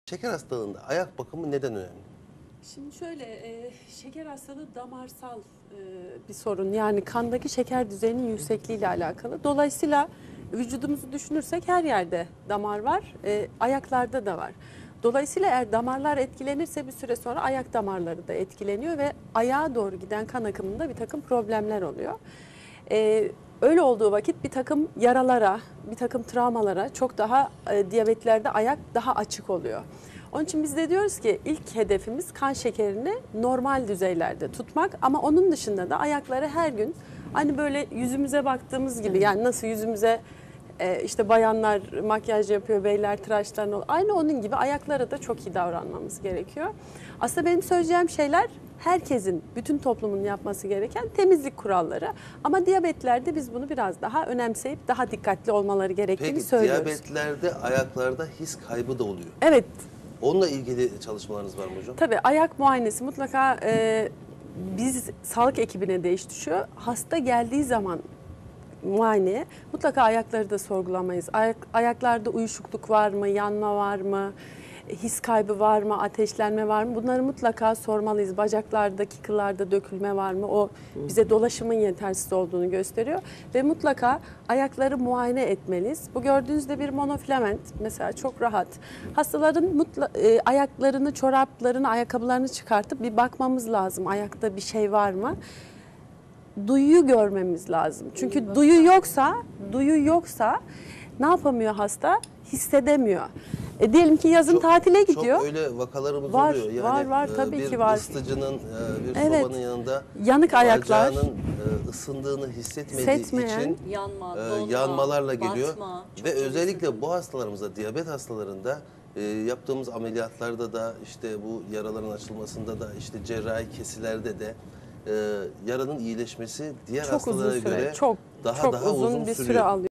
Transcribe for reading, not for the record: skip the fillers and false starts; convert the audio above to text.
Şeker hastalığında ayak bakımı neden önemli? Şimdi şöyle, şeker hastalığı damarsal bir sorun. Yani kandaki şeker düzeyinin yüksekliği ile alakalı. Dolayısıyla vücudumuzu düşünürsek her yerde damar var, ayaklarda da var. Dolayısıyla eğer damarlar etkilenirse bir süre sonra ayak damarları da etkileniyor ve ayağa doğru giden kan akımında bir takım problemler oluyor. Öyle olduğu vakit bir takım yaralara, bir takım travmalara çok daha diyabetlerde ayak daha açık oluyor. Onun için biz de diyoruz ki ilk hedefimiz kan şekerini normal düzeylerde tutmak, ama onun dışında da ayakları her gün hani böyle yüzümüze baktığımız gibi, yani nasıl yüzümüze işte bayanlar makyaj yapıyor, beyler tıraşlarını, aynı onun gibi ayaklara da çok iyi davranmamız gerekiyor. Aslında benim söyleyeceğim şeyler herkesin, bütün toplumun yapması gereken temizlik kuralları. Ama diyabetlerde biz bunu biraz daha önemseyip daha dikkatli olmaları gerektiğini Peki söylüyoruz. diyabetlerde ayaklarda his kaybı da oluyor. Evet. Onunla ilgili çalışmalarınız var mı hocam? Tabii ayak muayenesi mutlaka biz sağlık ekibine de iş düşüyor. Hasta geldiği zaman muayeneye mutlaka ayakları da sorgulamayız. Ayaklarda uyuşukluk var mı, yanma var mı, his kaybı var mı, ateşlenme var mı? Bunları mutlaka sormalıyız. Bacaklardaki kıllarda dökülme var mı? O bize dolaşımın yetersiz olduğunu gösteriyor. Ve mutlaka ayakları muayene etmeliyiz. Bu gördüğünüzde bir monofilament mesela çok rahat. Hastaların ayaklarını, çoraplarını, ayakkabılarını çıkartıp bir bakmamız lazım. Ayakta bir şey var mı? Duyuyu görmemiz lazım. Çünkü duyu yoksa ne yapamıyor hasta? Hissedemiyor. Diyelim ki yazın tatile gidiyor. Çok öyle vakalarımız Var, oluyor. Yani var tabii bir ki var. ısıtıcının, bir Evet. sobanın yanında Yanık ayaklar. bacağının ısındığını hissetmediği için yanma, donma, yanmalarla geliyor. batma, çok Ve ciddi özellikle sıkıntı. bu hastalarımızda, diyabet hastalarında yaptığımız ameliyatlarda da, işte bu yaraların açılmasında da, işte cerrahi kesilerde de yaranın iyileşmesi diğer Çok uzun hastalara süre, göre çok daha uzun bir sürüyor. süre alıyor.